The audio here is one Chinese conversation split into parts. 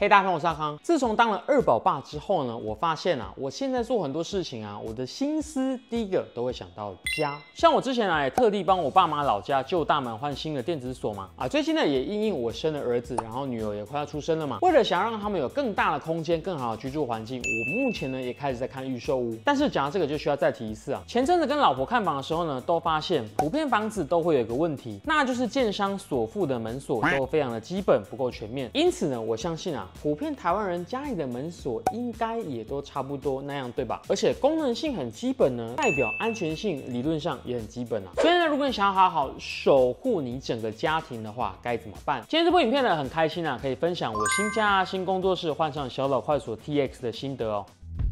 嘿，大家好，我是阿康。自从当了二宝爸之后呢，我发现啊，我现在做很多事情啊，我的心思第一个都会想到家。像我之前啊，也特地帮我爸妈老家旧大门换新的电子锁嘛。最近呢也因应我生了儿子，然后女儿也快要出生了嘛，为了想让他们有更大的空间、更好的居住环境，我目前呢也开始在看预售屋。但是讲到这个就需要再提一次啊，前阵子跟老婆看房的时候呢，都发现普遍房子都会有一个问题，那就是建商所附的门锁都非常的基本，不够全面。因此呢，我相信啊，普遍台湾人家里的门锁应该也都差不多那样，对吧？而且功能性很基本呢，代表安全性理论上也很基本啊。所以呢，如果你想要好好守护你整个家庭的话，该怎么办？今天这部影片呢，很开心啊，可以分享我新家啊、新工作室换上小岛快锁 TX 的心得哦。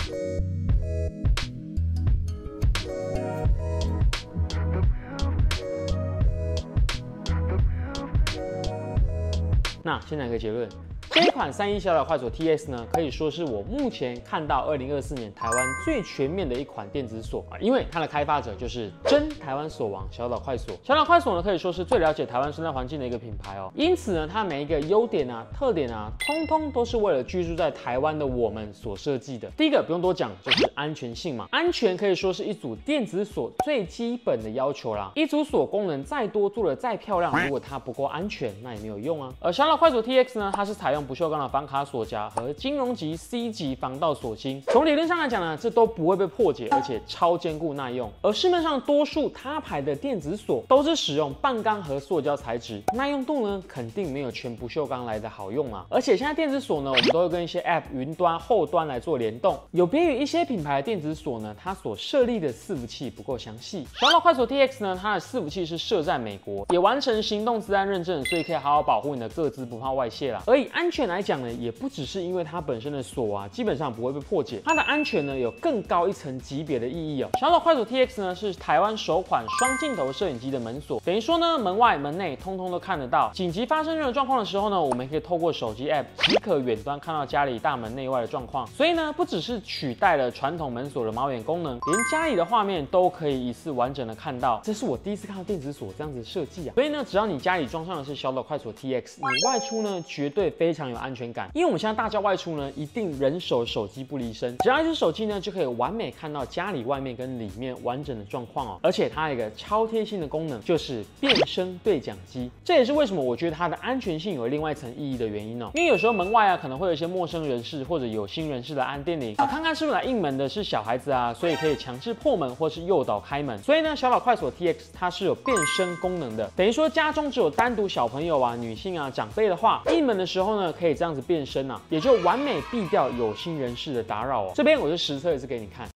那先来个结论。这一款31小岛快锁 TX 呢，可以说是我目前看到2024年台湾最全面的一款电子锁啊，因为它的开发者就是真台湾锁王小岛快锁。小岛快锁呢，可以说是最了解台湾生态环境的一个品牌哦，因此呢，它每一个优点啊、特点啊，通通都是为了居住在台湾的我们所设计的。第一个不用多讲，就是安全性嘛，安全可以说是一组电子锁最基本的要求啦。一组锁功能再多，做得再漂亮，如果它不够安全，那也没有用啊。而小岛快锁 TX 呢，它是采用不锈钢的防卡锁夹和金融级 C 级防盗锁芯，从理论上来讲呢，这都不会被破解，而且超坚固耐用。而市面上多数他牌的电子锁都是使用半钢和塑胶材质，耐用度呢肯定没有全不锈钢来的好用啊。而且现在电子锁呢，我们都会跟一些 App 云端后端来做联动，有别于一些品牌的电子锁呢，它所设立的伺服器不够详细。小岛快锁 TX 呢，它的伺服器是设在美国，也完成行动资安认证，所以可以好好保护你的个资不怕外泄啦。而以安全来讲呢，也不只是因为它本身的锁啊，基本上不会被破解，它的安全呢有更高一层级别的意义哦。小岛快锁 TX 呢是台湾首款双镜头摄影机的门锁，等于说呢门外门内通通都看得到。紧急发生任何状况的时候呢，我们可以透过手机 App 即可远端看到家里大门内外的状况。所以呢，不只是取代了传统门锁的猫眼功能，连家里的画面都可以一次完整的看到。这是我第一次看到电子锁这样子的设计啊。所以呢，只要你家里装上的是小岛快锁 TX， 你外出呢绝对非常有安全感，因为我们现在大家外出呢，一定人手手机不离身，只要一只手机呢，就可以完美看到家里外面跟里面完整的状况哦。而且它有一个超贴心的功能，就是变声对讲机，这也是为什么我觉得它的安全性有另外一层意义的原因哦。因为有时候门外啊，可能会有一些陌生人士或者有心人士来按电铃，看看是不是来应门的是小孩子啊，所以可以强制破门或是诱导开门。所以呢，小岛快锁 TX 它是有变声功能的，等于说家中只有单独小朋友啊、女性啊、长辈的话，应门的时候呢，可以这样子变声啊，也就完美避掉有心人士的打扰哦。这边我就实测一次给你看。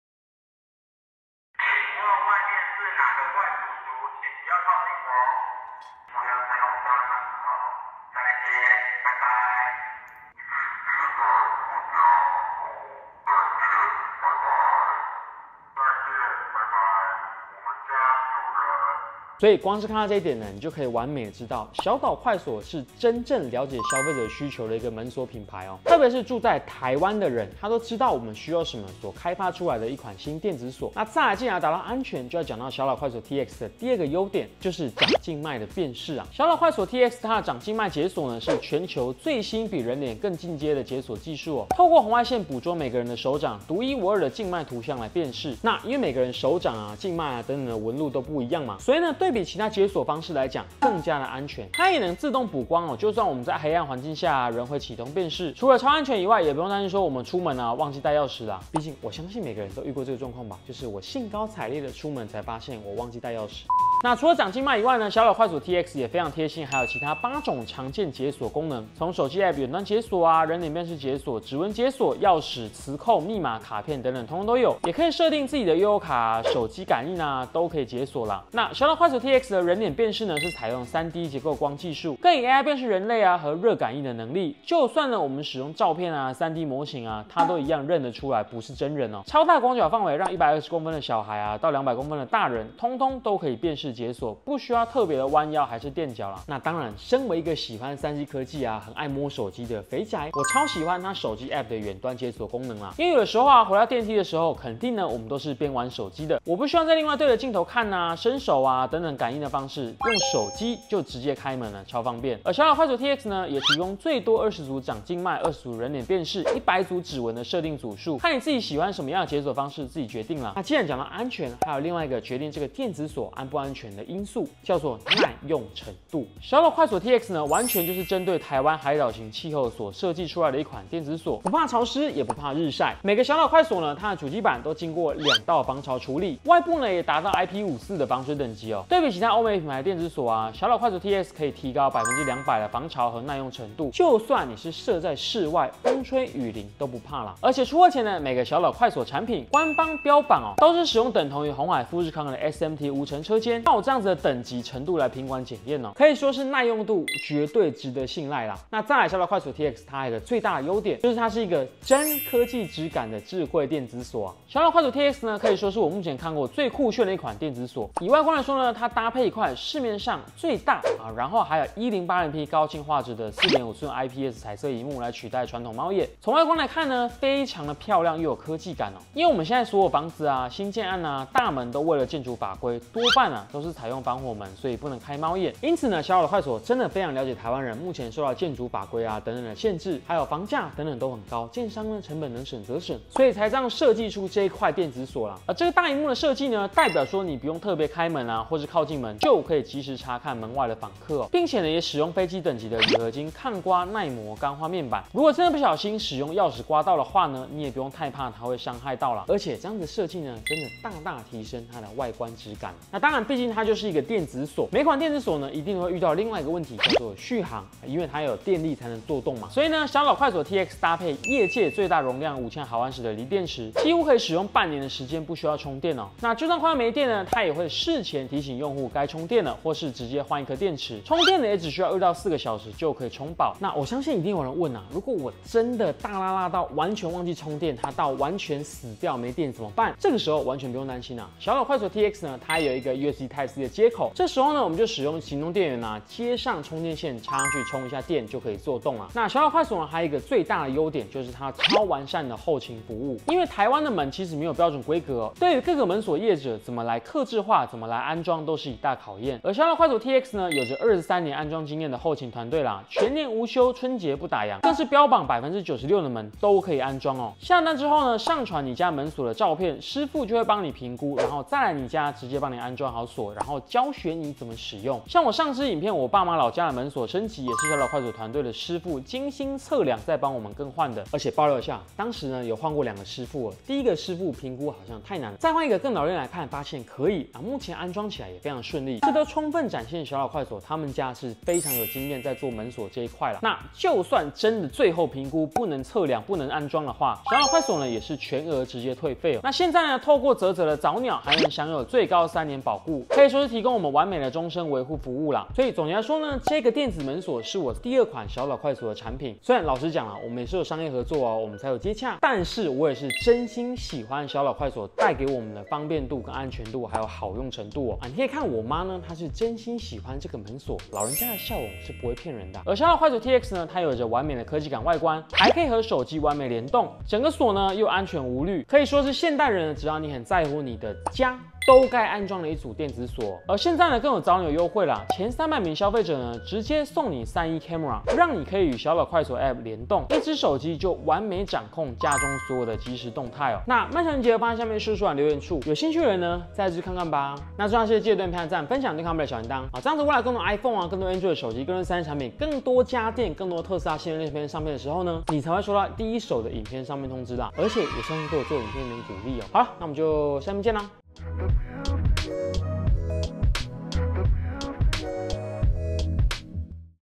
所以光是看到这一点呢，你就可以完美的知道，小岛快锁是真正了解消费者需求的一个门锁品牌哦。特别是住在台湾的人，他都知道我们需要什么，所开发出来的一款新电子锁。那再来进而达到安全，就要讲到小岛快锁 TX 的第二个优点，就是掌静脉的辨识啊。小岛快锁 TX 它的掌静脉解锁呢，是全球最新比人脸更进阶的解锁技术哦。透过红外线捕捉每个人的手掌独一无二的静脉图像来辨识。那因为每个人手掌啊、静脉啊等等的纹路都不一样嘛，所以呢，对比其他解锁方式来讲，更加的安全。它也能自动补光哦，就算我们在黑暗环境下，人会启动辨识。除了超安全以外，也不用担心说我们出门啊忘记带钥匙啦。毕竟我相信每个人都遇过这个状况吧，就是我兴高采烈的出门才发现我忘记带钥匙。那除了掌静脉以外呢，小岛快锁 TX 也非常贴心，还有其他8种常见解锁功能，从手机 App 远端解锁啊、人脸辨识解锁、指纹解锁、钥匙、磁扣、密码、卡片等等，通通都有。也可以设定自己的悠游卡、手机感应啊，都可以解锁啦。那小岛快锁 TX 的人脸辨识呢，是采用3D 结构光技术，更以 AI 辨识人类啊和热感应的能力，就算呢我们使用照片啊、3D 模型啊，它都一样认得出来不是真人哦。超大广角范围让120公分的小孩啊到200公分的大人，通通都可以辨识式解锁，不需要特别的弯腰还是垫脚啦。那当然，身为一个喜欢3C 科技啊，很爱摸手机的肥宅，我超喜欢它手机 App 的远端解锁功能啦。因为有的时候啊，回到电梯的时候，肯定呢我们都是边玩手机的，我不需要再另外对着镜头看啊、伸手啊等等感应的方式，用手机就直接开门了，超方便。而小岛快手 TX 呢，也提供最多20组长静脉、20组人脸辨识、100组指纹的设定组数，看你自己喜欢什么样的解锁方式，自己决定了。那既然讲到安全，还有另外一个决定这个电子锁安不安全的因素，叫做耐用程度。小岛快锁 TX 呢，完全就是针对台湾海岛型气候所设计出来的一款电子锁，不怕潮湿，也不怕日晒。每个小岛快锁呢，它的主机板都经过2道防潮处理，外部呢也达到 IP54的防水等级哦。对比其他欧美品牌电子锁啊，小岛快锁 TX 可以提高200%的防潮和耐用程度，就算你是设在室外，风吹雨淋都不怕啦。而且出货前呢，每个小岛快锁产品官方标榜哦，都是使用等同于鸿海富士康的 SMT 无尘车间，靠这样子的等级程度来品管检验哦，可以说是耐用度绝对值得信赖啦。那再来小岛快锁 TX， 它有一个最大的优点就是它是一个真科技质感的智慧电子锁啊。小岛快锁 TX 呢，可以说是我目前看过最酷炫的一款电子锁。以外观来说呢，它搭配一块市面上最大啊，然后还有1080p 高清画质的4.5寸 IPS 彩色萤幕来取代传统猫眼。从外观来看呢，非常的漂亮又有科技感哦。因为我们现在所有房子啊、新建案啊、大门都为了建筑法规，多半啊都是采用防火门，所以不能开猫眼。因此呢，小岛快锁真的非常了解台湾人目前受到建筑法规啊等等的限制，还有房价等等都很高，建商呢成本能省则省，所以才这样设计出这一块电子锁啦。而这个大萤幕的设计呢，代表说你不用特别开门啊，或是靠近门，就可以及时查看门外的访客哦，并且呢也使用飞机等级的铝合金抗刮耐磨钢化面板。如果真的不小心使用钥匙刮到的话呢，你也不用太怕它会伤害到啦。而且这样子设计呢，真的大大提升它的外观质感。那当然，毕竟它就是一个电子锁，每款电子锁呢一定会遇到另外一个问题，叫做续航，因为它有电力才能做动嘛。所以呢，小岛快锁 TX 搭配业界最大容量5000毫安时的锂电池，几乎可以使用半年的时间，不需要充电哦。那就算快要没电呢，它也会事前提醒用户该充电了，或是直接换一颗电池。充电呢也只需要2到4个小时就可以充饱。那我相信一定有人问啊，如果我真的大拉拉到完全忘记充电，它到完全死掉没电怎么办？这个时候完全不用担心啊。小岛快锁 TX 呢，它有一个 USB Type-C 的接口，这时候呢我们就使用行动电源啊，接上充电线插上去充一下电就可以做动了。那小岛快锁呢还有一个最大的优点就是它超完善的后勤服务，因为台湾的门其实没有标准规格哦，对于各个门锁业者怎么来客制化、怎么来安装都是一大考验。而小岛快锁 TX 呢，有着23年安装经验的后勤团队啦，全年无休，春节不打烊，更是标榜96%的门都可以安装哦。下单之后呢，上传你家门锁的照片，师傅就会帮你评估，然后再来你家直接帮你安装好锁，然后教学你怎么使用。像我上支影片，我爸妈老家的门锁升级也是小岛快锁团队的师傅精心测量再帮我们更换的。而且爆料一下，当时呢有换过2个师傅哦，第一个师傅评估好像太难了，再换一个更老练来看，发现可以啊，目前安装起来也非常顺利，这都充分展现小岛快锁他们家是非常有经验在做门锁这一块了。那就算真的最后评估不能测量、不能安装的话，小岛快锁呢也是全额直接退费哦。那现在呢，透过嘖的早鸟还能享有最高3年保固，可以说是提供我们完美的终身维护服务啦。所以总结来说呢，这个电子门锁是我第2款小岛快锁的产品。虽然老实讲啊，我们也是有商业合作哦，我们才有接洽，但是我也是真心喜欢小岛快锁带给我们的方便度跟安全度，还有好用程度哦。你可以看我妈呢，她是真心喜欢这个门锁，老人家的笑容是不会骗人的。而小岛快锁 TX 呢，它有着完美的科技感外观，还可以和手机完美联动，整个锁呢又安全无虑，可以说是现代人只要你很在乎你的家，都该安装的一组电子锁。而现在呢更有早鸟优惠啦，前300名消费者呢直接送你3E Camera， 让你可以与小岛快锁 App 联动，一只手机就完美掌控家中所有的即时动态哦。那漫长节放在下面说书栏留言处，有兴趣的人呢再去看看吧。那重要是记得对影片赞、分享、对看我们的小铃铛啊，这样子未来更多 iPhone 啊、更多 Android 手机、更多3C 产品、更多家电、更多特斯拉新能源片上片的时候呢，你才会收到第一手的影片上面通知啦。而且也相信对我做影片的鼓励哦。好了，那我们就下面见啦。